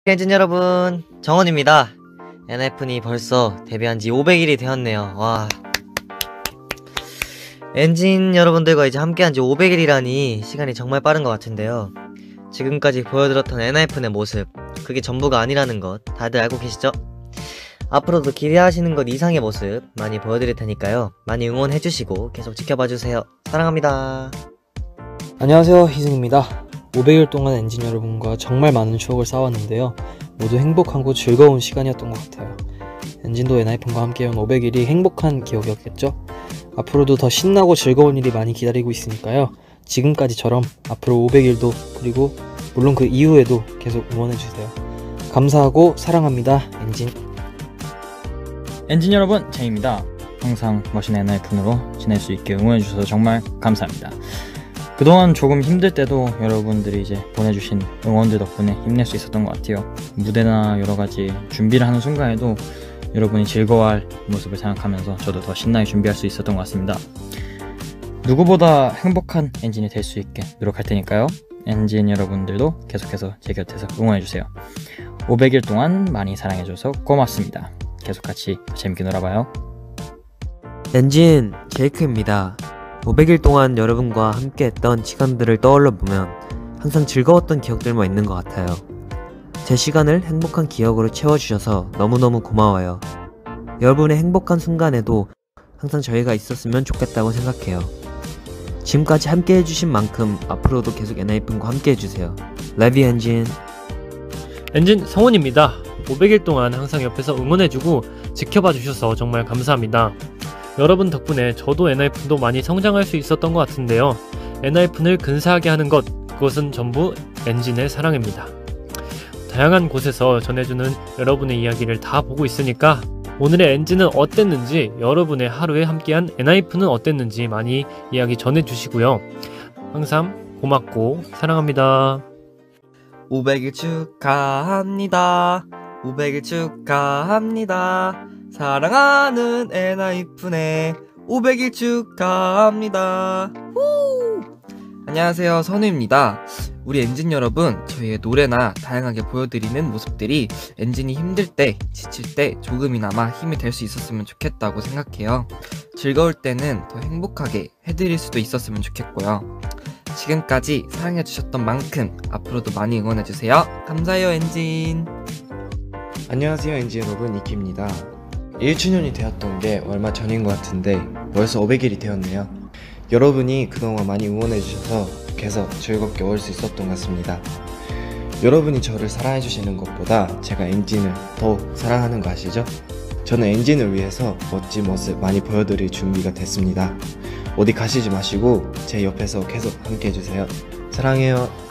엔진 여러분, 정원입니다. 엔하이픈이 벌써 데뷔한 지 500일이 되었네요. 와. 엔진 여러분들과 이제 함께한 지 500일이라니 시간이 정말 빠른 것 같은데요. 지금까지 보여드렸던 엔하이픈의 모습, 그게 전부가 아니라는 것 다들 알고 계시죠? 앞으로도 기대하시는 것 이상의 모습 많이 보여드릴 테니까요. 많이 응원해주시고 계속 지켜봐주세요. 사랑합니다. 안녕하세요, 희승입니다. 500일 동안 엔진 여러분과 정말 많은 추억을 쌓았는데요. 모두 행복하고 즐거운 시간이었던 것 같아요. 엔진도 엔하이픈과 함께한 500일이 행복한 기억이었겠죠? 앞으로도 더 신나고 즐거운 일이 많이 기다리고 있으니까요. 지금까지처럼 앞으로 500일도 그리고 물론 그 이후에도 계속 응원해주세요. 감사하고 사랑합니다, 엔진. 엔진 여러분, 제이입니다. 항상 멋있는 엔하이픈으로 지낼 수 있게 응원해주셔서 정말 감사합니다. 그동안 조금 힘들 때도 여러분들이 이제 보내주신 응원들 덕분에 힘낼 수 있었던 것 같아요. 무대나 여러가지 준비를 하는 순간에도 여러분이 즐거워할 모습을 생각하면서 저도 더 신나게 준비할 수 있었던 것 같습니다. 누구보다 행복한 엔진이 될 수 있게 노력할 테니까요. 엔진 여러분들도 계속해서 제 곁에서 응원해주세요. 500일 동안 많이 사랑해줘서 고맙습니다. 계속 같이 재밌게 놀아봐요. 엔진 제이크입니다. 500일 동안 여러분과 함께했던 시간들을 떠올려보면 항상 즐거웠던 기억들만 있는 것 같아요. 제 시간을 행복한 기억으로 채워주셔서 너무너무 고마워요. 여러분의 행복한 순간에도 항상 저희가 있었으면 좋겠다고 생각해요. 지금까지 함께해주신 만큼 앞으로도 계속 엔하이픈과 함께해주세요. Love you, 엔진. 엔진 성훈입니다. 500일 동안 항상 옆에서 응원해주고 지켜봐 주셔서 정말 감사합니다. 여러분 덕분에 저도 엔하이픈도 많이 성장할 수 있었던 것 같은데요. 엔하이픈을 근사하게 하는 것, 그것은 전부 엔진의 사랑입니다. 다양한 곳에서 전해주는 여러분의 이야기를 다 보고 있으니까 오늘의 엔진은 어땠는지, 여러분의 하루에 함께한 엔하이픈은 어땠는지 많이 이야기 전해주시고요. 항상 고맙고 사랑합니다. 500일 축하합니다. 500일 축하합니다. 사랑하는 엔하이픈의 500일 축하합니다. 후! 안녕하세요, 선우입니다. 우리 엔진 여러분, 저희의 노래나 다양하게 보여드리는 모습들이 엔진이 힘들 때, 지칠 때 조금이나마 힘이 될 수 있었으면 좋겠다고 생각해요. 즐거울 때는 더 행복하게 해드릴 수도 있었으면 좋겠고요. 지금까지 사랑해주셨던 만큼 앞으로도 많이 응원해주세요. 감사해요, 엔진. 안녕하세요, 엔진 여러분, 이키입니다. 1주년이 되었던 게 얼마 전인 것 같은데 벌써 500일이 되었네요. 여러분이 그동안 많이 응원해주셔서 계속 즐겁게 올 수 있었던 것 같습니다. 여러분이 저를 사랑해주시는 것보다 제가 엔진을 더욱 사랑하는 거 아시죠? 저는 엔진을 위해서 멋진 모습 많이 보여드릴 준비가 됐습니다. 어디 가시지 마시고 제 옆에서 계속 함께 해주세요. 사랑해요.